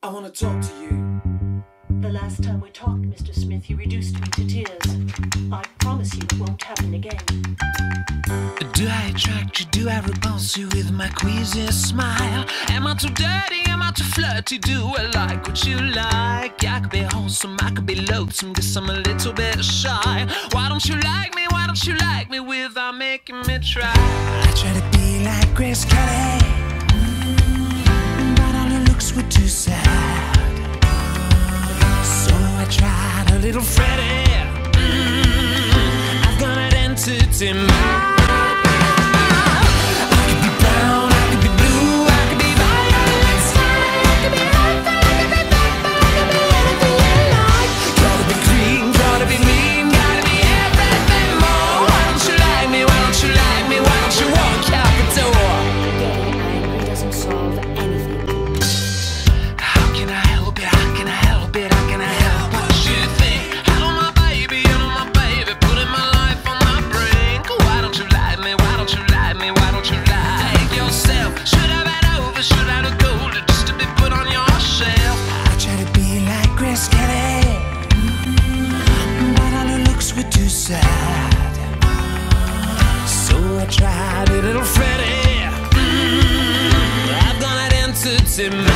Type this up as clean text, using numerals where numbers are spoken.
I want to talk to you. The last time we talked, Mr. Smith, you reduced me to tears. I promise you it won't happen again. Do I attract you? Do I repulse you with my queasy smile? Am I too dirty? Am I too flirty? Do I like what you like? I could be wholesome, I could be loathsome, guess I'm a little bit shy. Why don't you like me? Why don't you like me without making me try? I try to be like Grace Kelly, but all her looks were too sad. So I tried a little Freddie. I've got an entity mind. Tried a little Freddie. I've got an entity.